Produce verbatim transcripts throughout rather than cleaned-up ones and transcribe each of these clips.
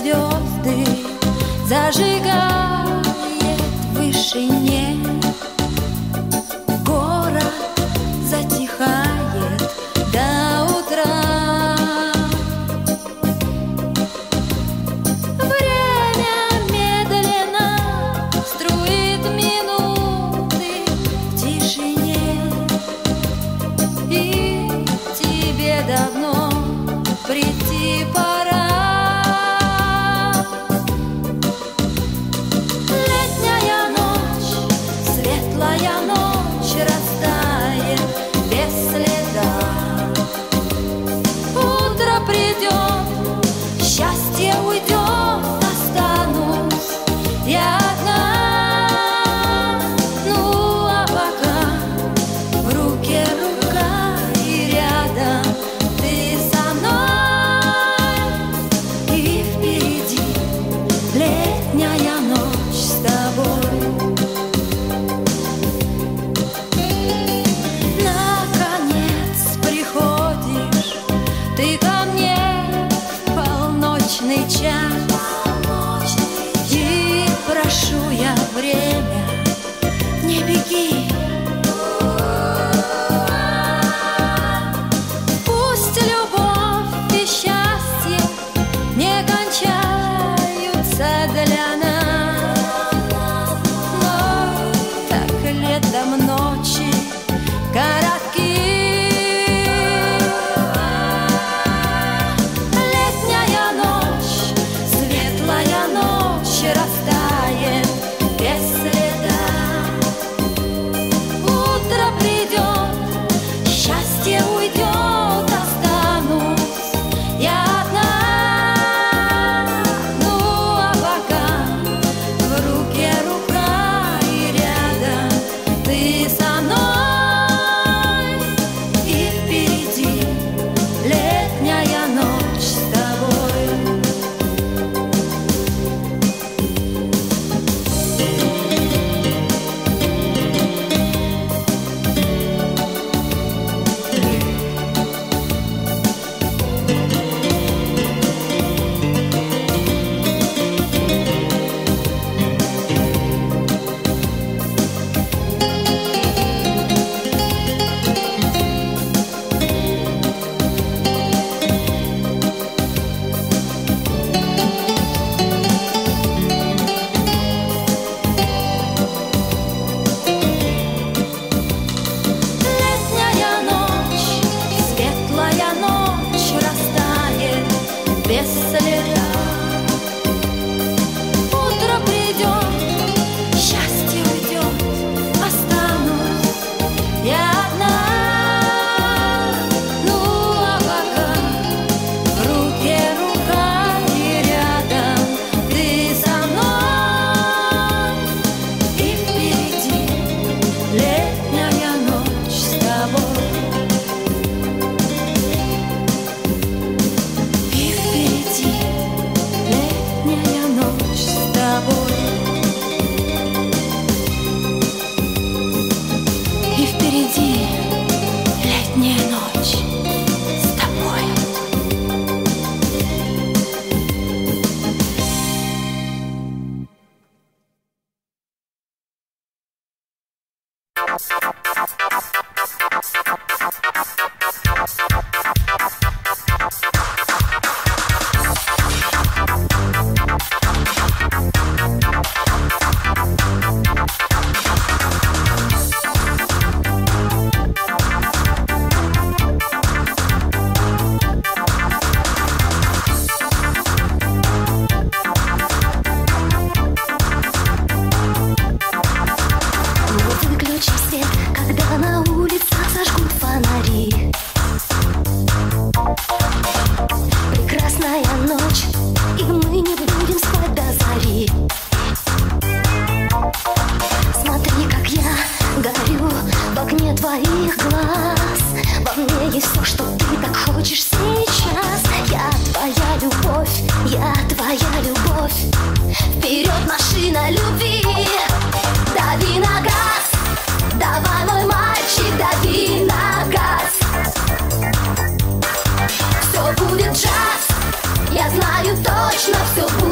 звезды зажигает в вышине. Город затихает до утра. Время медленно струит минуты в тишине. И тебе давно прийти пора. Летняя ночь, светлая ночь растает без следа. Утро придет, счастье уйдет, останусь я одна. Ну а пока в руке рука и рядом ты со мной. И впереди летняя ночь с тобой. Наконец приходишь ты ко мне в полночный час. И прошу я время, не беги. Пусть любовь и счастье не кончаются для нас, но так летом ночи коротки. Летняя ночь, светлая ночь растает без следа. Утро придет, счастье уйдет, останусь я одна. Ну а пока в руке рука и рядом ты со мной. И впереди летняя ночь с тобой. Летняя ночь, светлая ночь растает без следа. Утро придет, счастье уйдет, останусь я одна. Ну а пока в руке рука и рядом ты со мной. И впереди летняя ночь с тобой. И впереди летняя ночь с тобой. И впереди летняя ночь с тобой. Выключи свет, когда на улицах зажгут фонари. Прекрасная ночь, и мы не будем спать до зари. Смотри, как я горю в огне твоих глаз. Во мне есть все, что ты так хочешь сейчас. Я твоя любовь, я твоя любовь. Вперед, машина любви, дави на газ. Давай, мой мальчик, дави на газ. Все будет джаз, я знаю точно, все будет.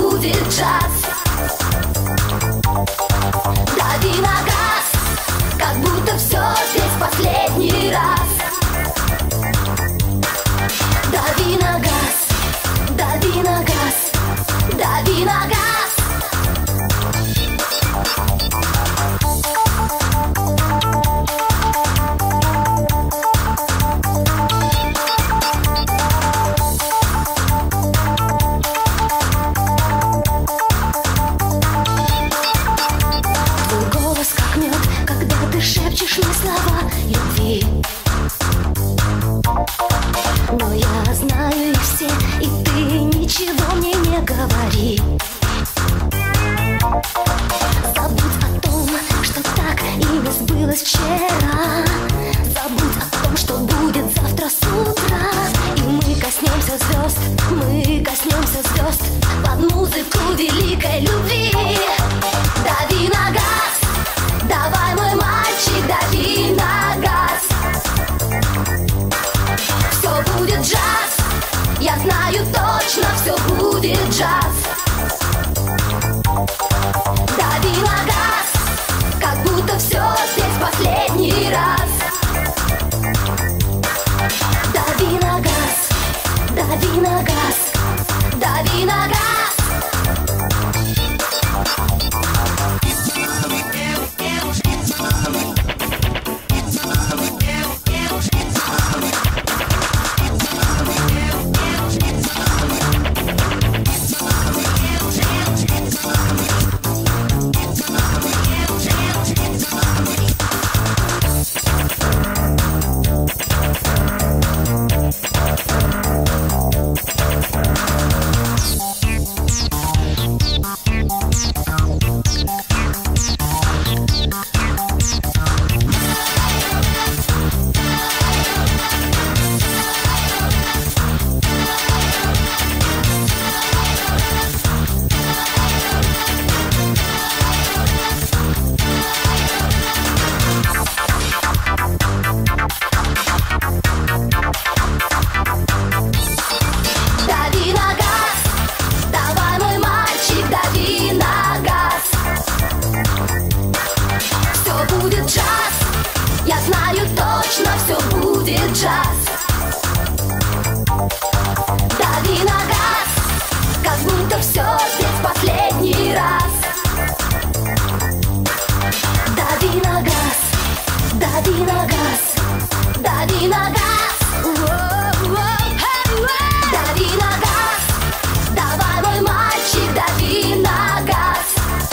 мечту великой любви. Дави на газ, давай, мой мальчик, дави на газ. Все будет джаз, я знаю точно, все будет джаз. Дави на газ, как будто все здесь последний раз. Дави на газ, дави на газ, дави на газ. Я знаю точно, все будет джаз. Дави на газ, как будто все здесь последний раз. Дави на газ, дави на газ, дави на газ. Дави на газ, давай, мой мальчик, дави на газ.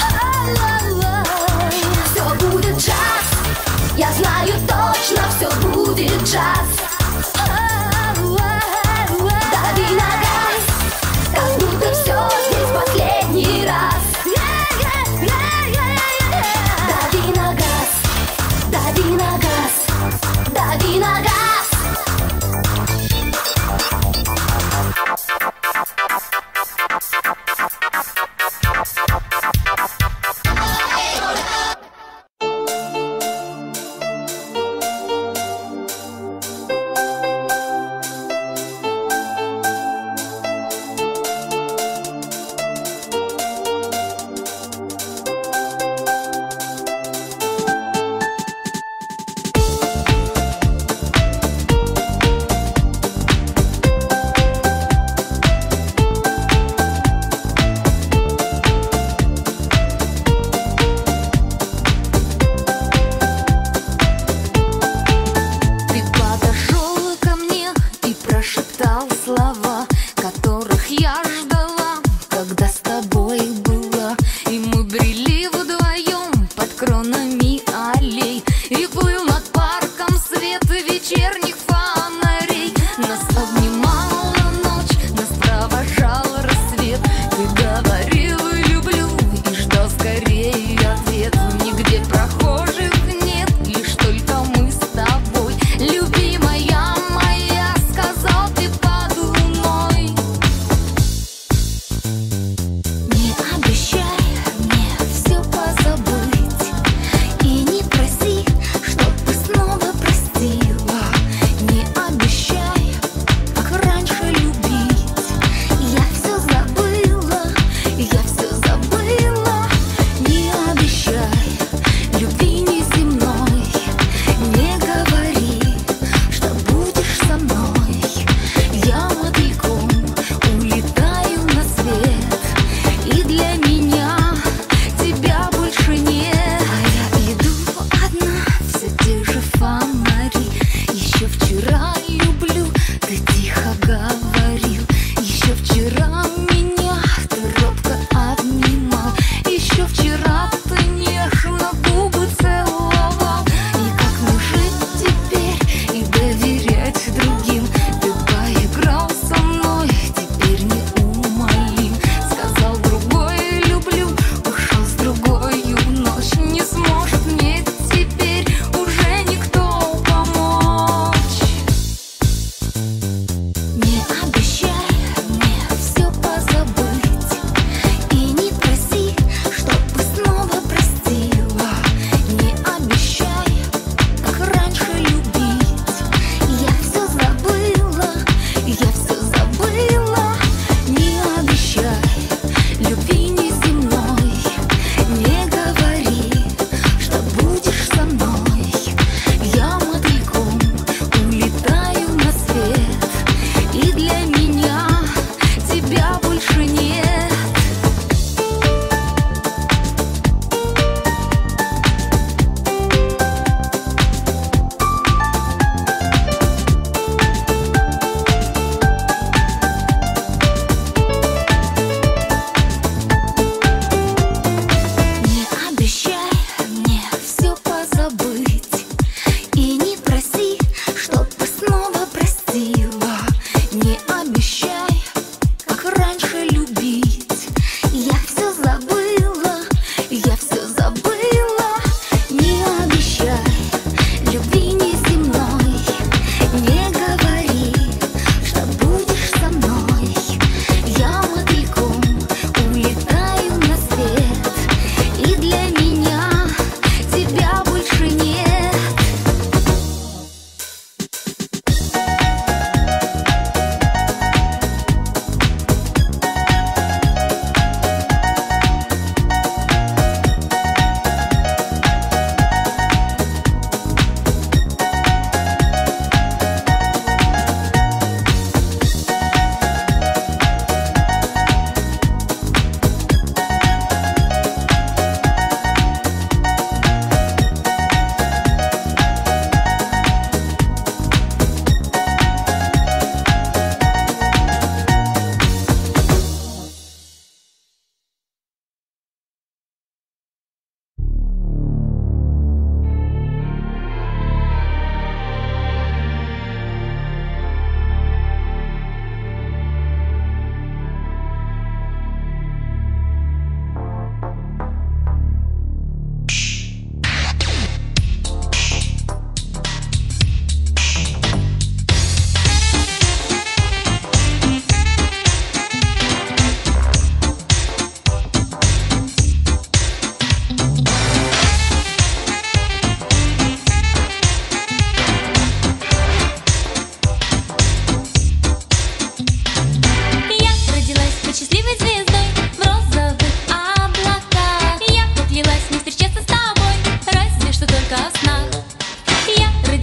Все будет джаз, я знаю точно, все будет джаз. Дави на газ, как будто все здесь последний раз. Дави на газ, дави на газ, дави на газ.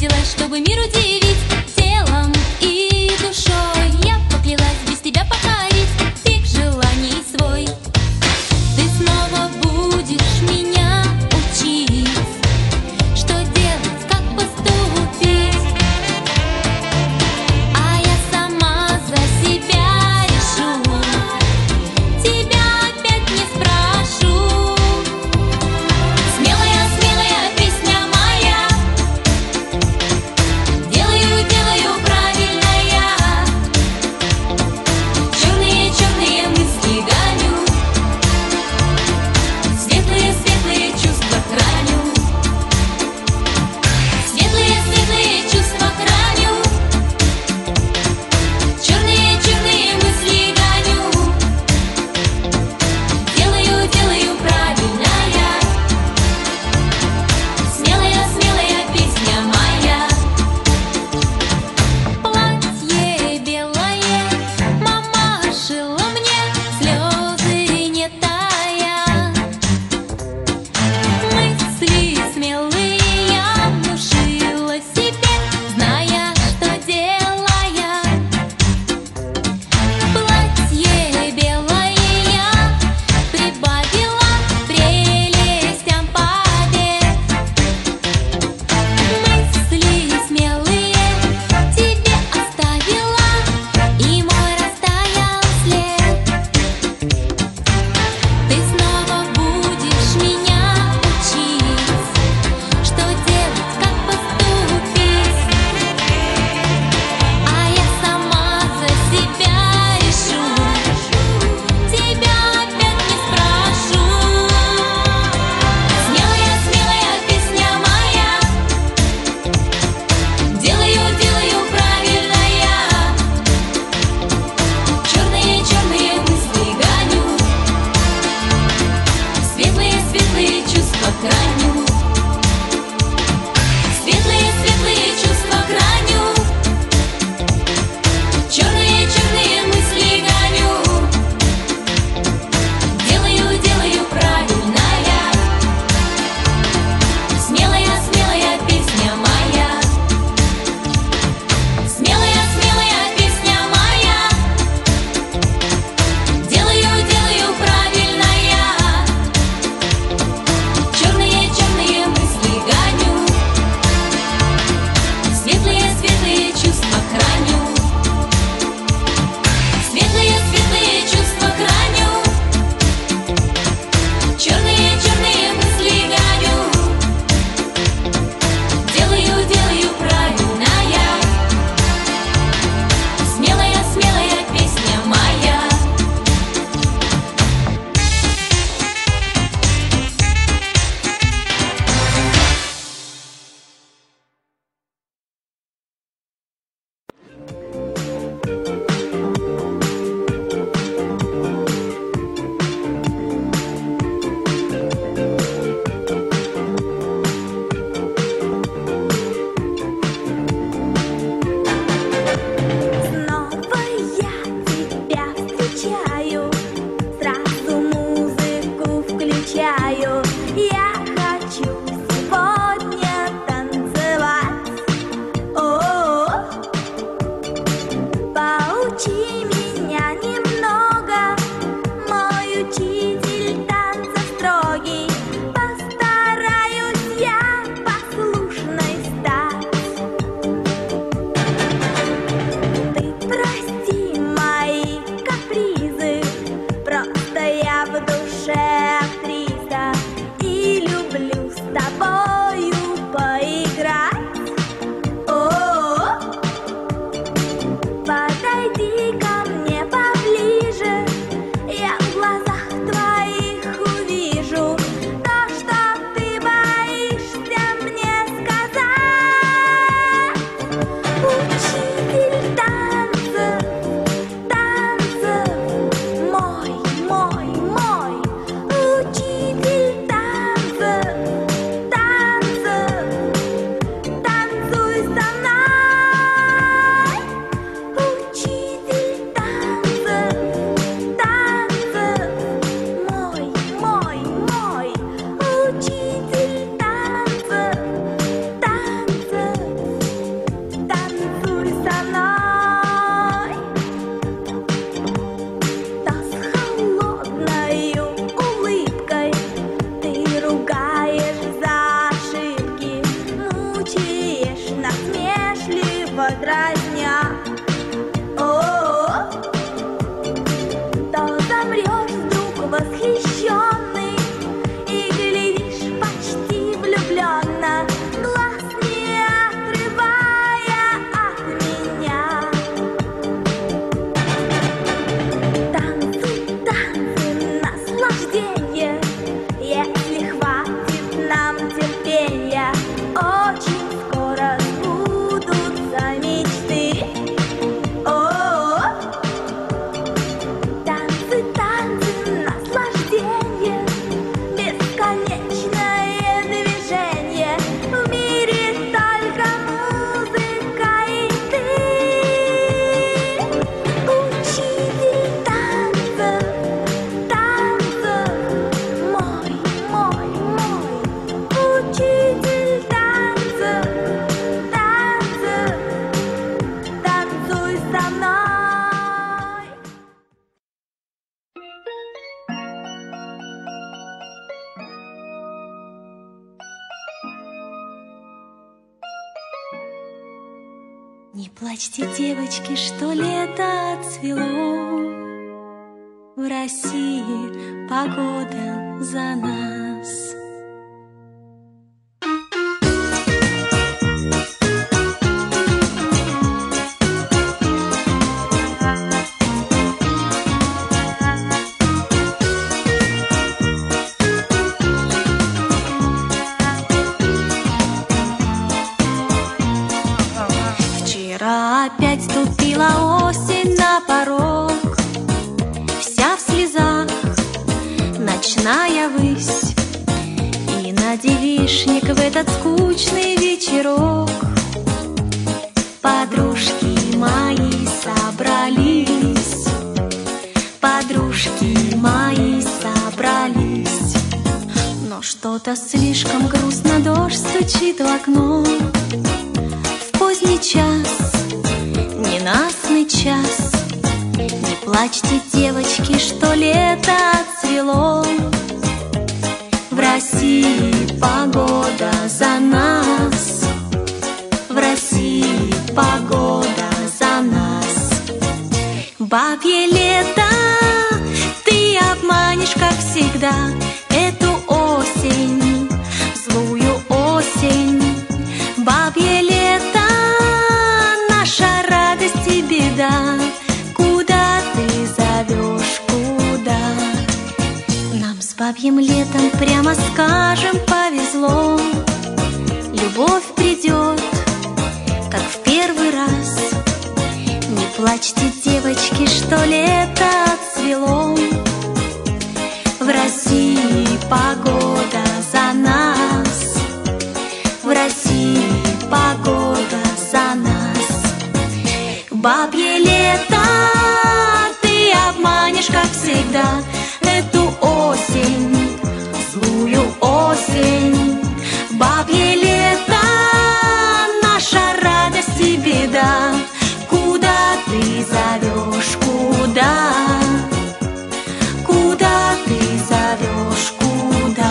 родилась, чтобы мир удивить. Телом и душой я поклялась без тебя покорить пик желаний свой. Ты снова будешь меня учить, что делать, как поступить. А я сама за себя решу, тебя опять не спрошу. Смелая, смелая песня моя, делаю дразня. О-о-о, то замрешь вдруг восхищенный и глядишь почти влюбленно, глаз не отрывая от меня. Танцы, танцы, наслаждение, если хватит нам терпения, очень скоро сбудутся мечты. О-о-о, танцы, танцы, наслаждение, бесконечное движение, в мире только музыка и ты. Учитель танцев, танцев, мой, мой, мой, учитель танцев, танцев, танцуй со мной. Не плачьте, девочки, что лето отцвело. В России погода за нас. Вчера опять ступила осень на порог, вся в слезах, ночная высь, и на девичник в этот скучный вечерок подружки мои собрались, подружки мои собрались. Но что-то слишком грустно, дождь стучит в окно. Поздний час, ненастный час, не плачьте, девочки, что лето отцвело. В России погода за нас, в России погода за нас. Бабье лето, ты обманешь, как всегда, эту осень, злую осень. Бабье лето, наша радость и беда, куда ты зовешь, куда? Нам с бабьим летом, прямо скажем, повезло. Любовь придет, как в первый раз. Не плачьте, девочки, что лето отцвело. В России погода за нас, в России погода за нас. Бабье лето, ты обманешь, как всегда, эту осень, злую осень. Бабье лето, наша радость и беда, куда ты зовешь, куда? Куда ты зовешь, куда?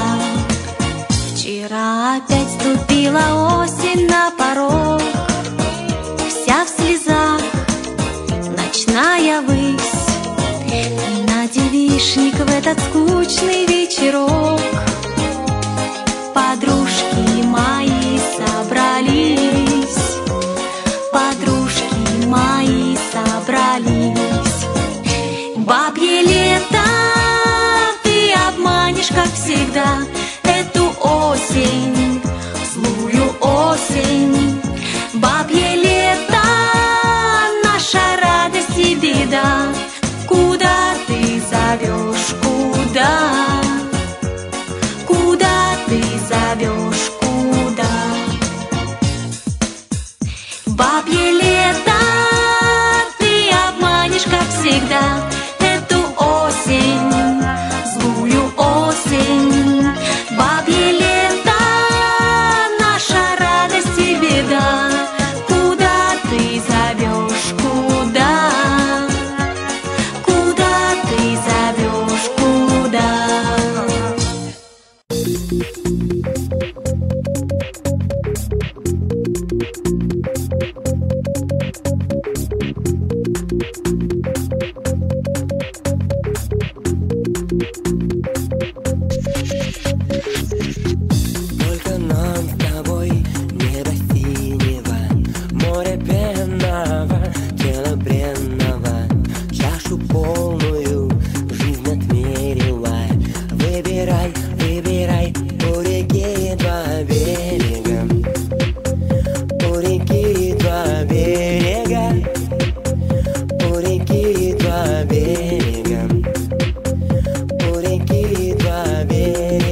Вчера опять ступила осень на порог, вся в слезах, ночная высь, и на девичник в этот скучный вечерок подружки мои собрались, подружки мои собрались. Бабье лето, ты обманешь, как всегда, эту осень, злую осень. Бабье лето, наша радость и беда, куда ты зовешь, куда? Куда ты зовешь, куда? Бабье лето, ты обманешь, как всегда, эту осень, злую осень. Бабье лето, наша радость и беда, куда ты зовешь, куда? Куда ты зовешь, куда? Только нам с тобой небо синего, море пенного, тело бренного, чашу полную жизнь отмерила. Выбирай, выбирай, у реки два берега, у реки два берега, у реки два берега, у реки два берега.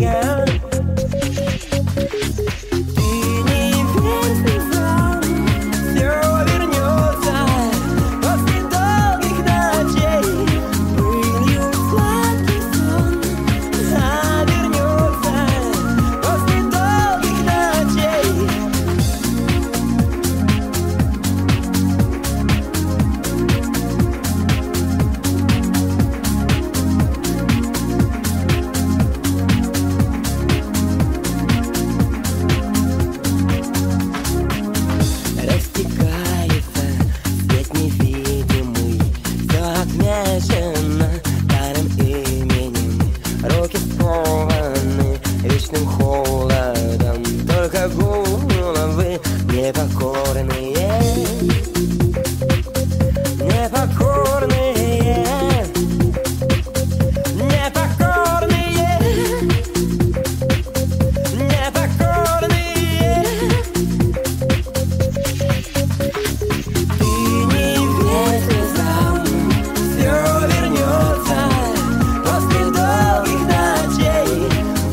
Вечным холодом, только головы непокорные, непокорные, непокорные, непокорные. Ты не верь слезам, все вернется после долгих ночей.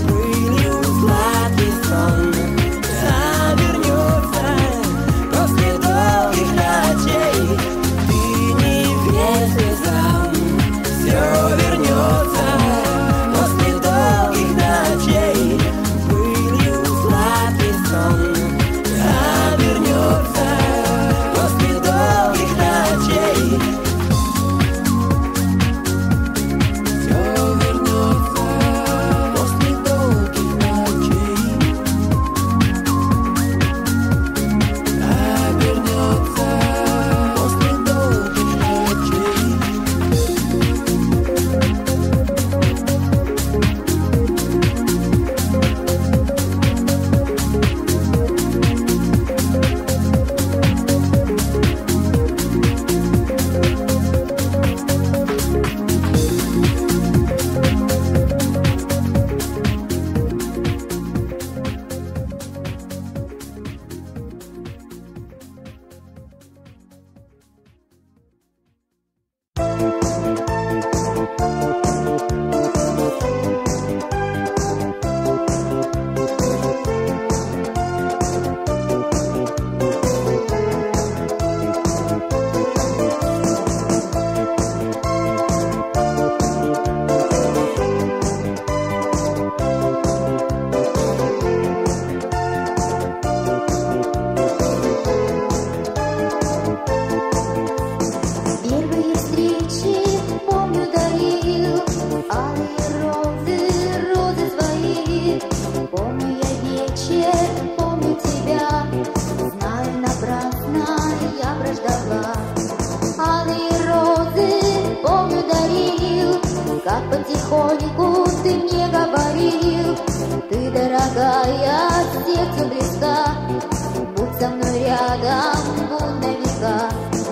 Как потихоньку ты мне говорил, ты, дорогая, сердцу близка, будь со мной рядом, будь на века.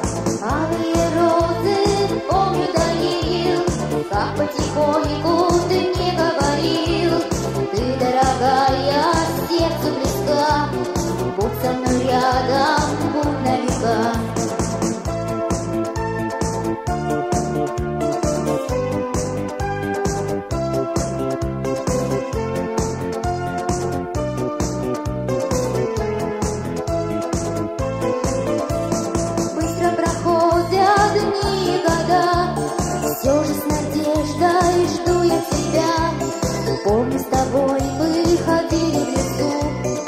Алые розы, помню, дарил, как потихоньку ты мне говорил, ты, дорогая, сердцу близка, будь со мной рядом, будь на века. Все же с надеждой жду я тебя. Помню, с тобой мы ходили в лесу,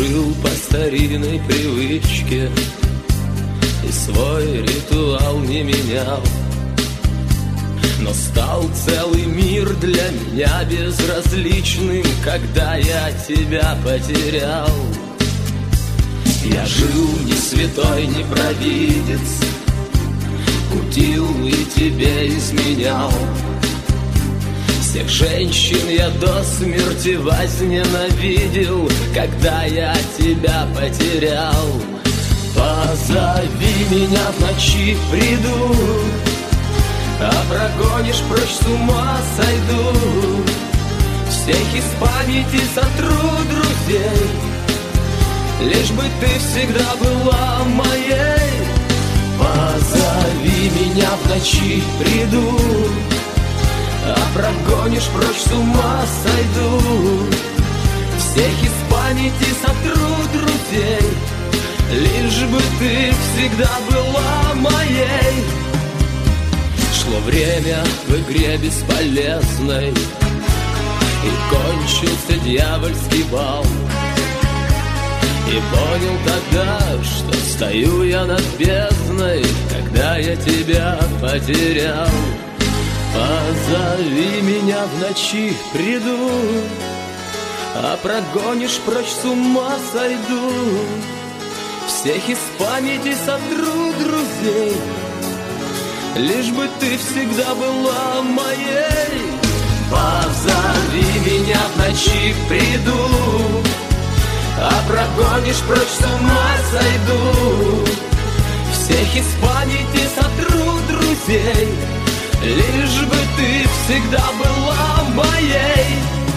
жил по старинной привычке и свой ритуал не менял. Но стал целый мир для меня безразличным, когда я тебя потерял. Я жил не святой, не провидец, кутил и тебе изменял. Всех женщин я до смерти возненавидел, когда я тебя потерял. Позови меня в ночи, приду, а прогонишь прочь, с ума сойду. Всех из памяти сотру друзей, лишь бы ты всегда была моей. Позови меня в ночи, приду, а прогонишь прочь, с ума сойду. Всех из памяти сотру друзей, лишь бы ты всегда была моей. Шло время в игре бесполезной, и кончился дьявольский бал. И понял тогда, что стою я над бездной, когда я тебя потерял. Позови меня в ночи, приду, а прогонишь прочь, с ума сойду. Всех из памяти сотру друзей, лишь бы ты всегда была моей. Позови меня в ночи, приду, а прогонишь прочь, с ума сойду. Всех из памяти сотру друзей, лишь бы ты всегда была моей.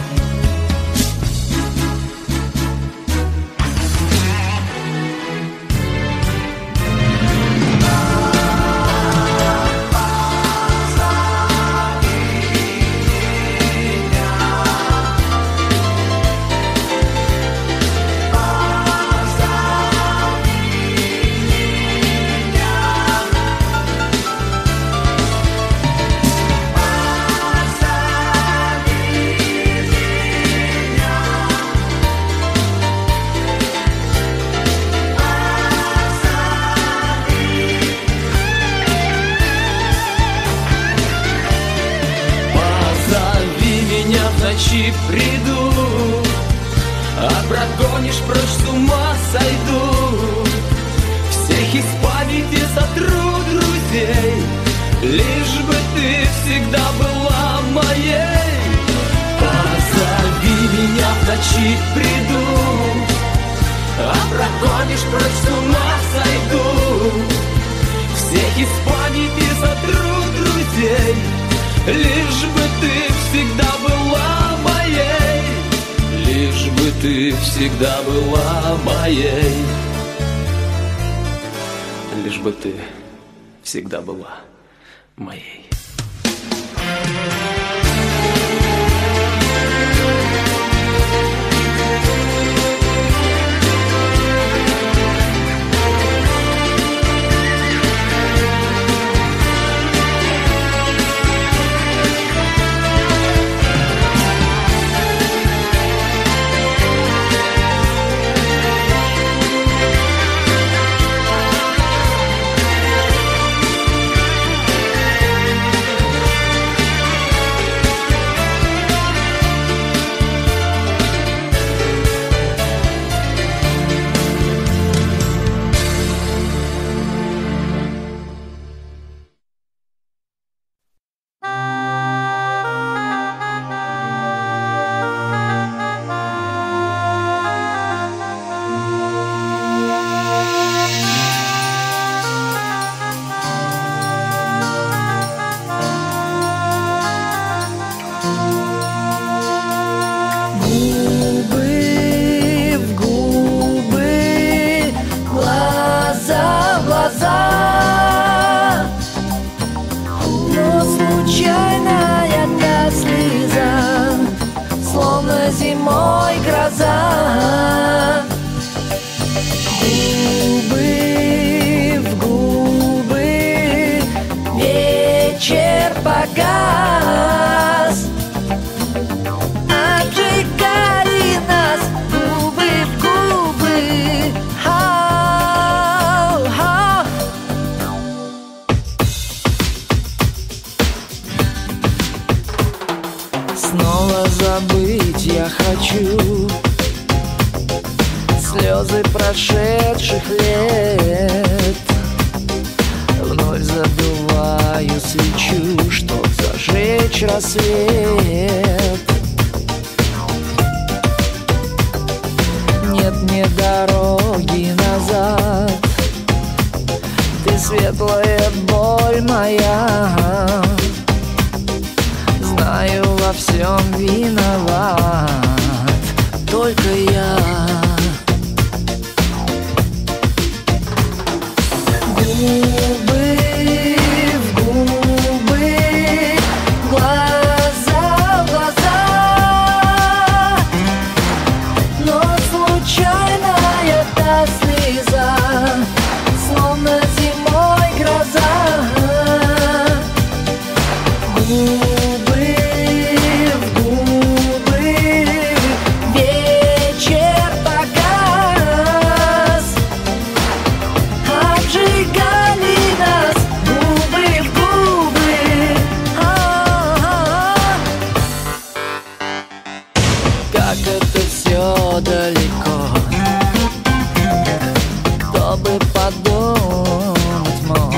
Приду, а прогонишь прочь, с ума сойду. Всех из памяти сотру друзей, лишь бы ты всегда была моей. Позови меня в ночи, приду, а прогонишь прочь, с ума сойду. Всех из памяти сотру друзей, лишь бы ты всегда была моей. Лишь бы ты всегда была моей. Лишь бы ты всегда была моей. Обжигали нас губы в губы. свечу. Слезы прошедших лет вновь задуваю свечу, чтоб зажечь рассвет. Нет мне дороги назад, ты светлая боль моя. Знаю, во всем виноват только я. Губы в губы, глаза в глаза, но случайная та слеза, словно зимой гроза. Губы в губы, вечер погас, обжигали нас губы в губы. А-а-а. Как это все далеко, кто бы подумать мог,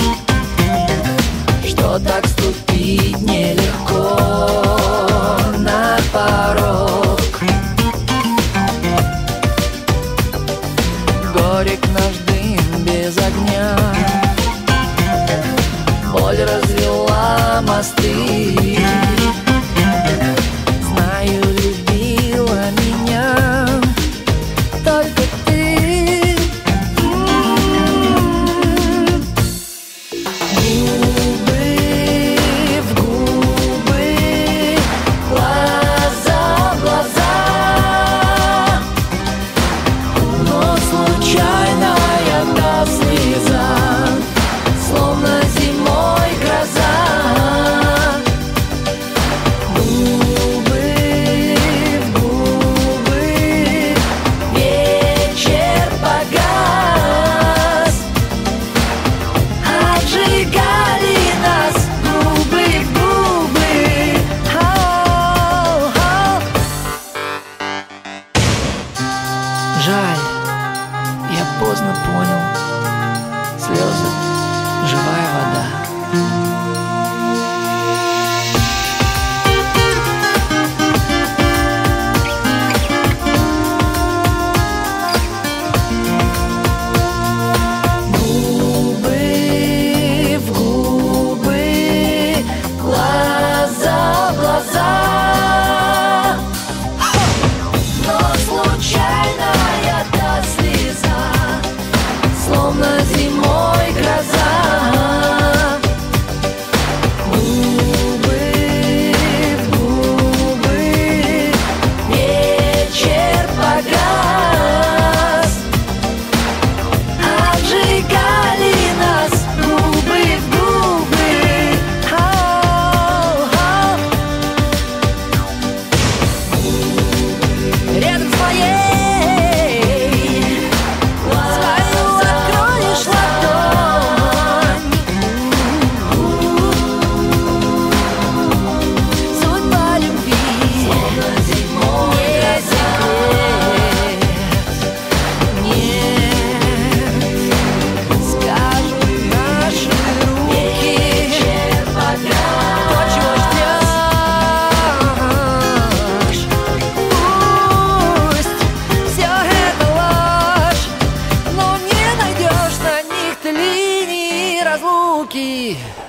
что так ступить нелегко на порог. Горек наш дым без огня, боль развела мосты. Знаю, любила меня только ты. Губы в губы, глаза в глаза, но случайная та слеза, словно зимой гроза. Губы в губы, вечер погас, обжигали нас губы в губы. Ау-ау. Жаль, я поздно понял, слезы — живая вода. Губы в губы, глаза в глаза, но случайная та слеза, словно зимой гроза. Губы в губы, вечер погас, обжигали нас губы в губы. Ау-ау. Рядом с моей свою откроешь ладонь. Судьба любви не секрет. Нет, скажут наши руки, то, чего ждешь. Пусть все это ложь, но не найдешь на них ты линии разлуки.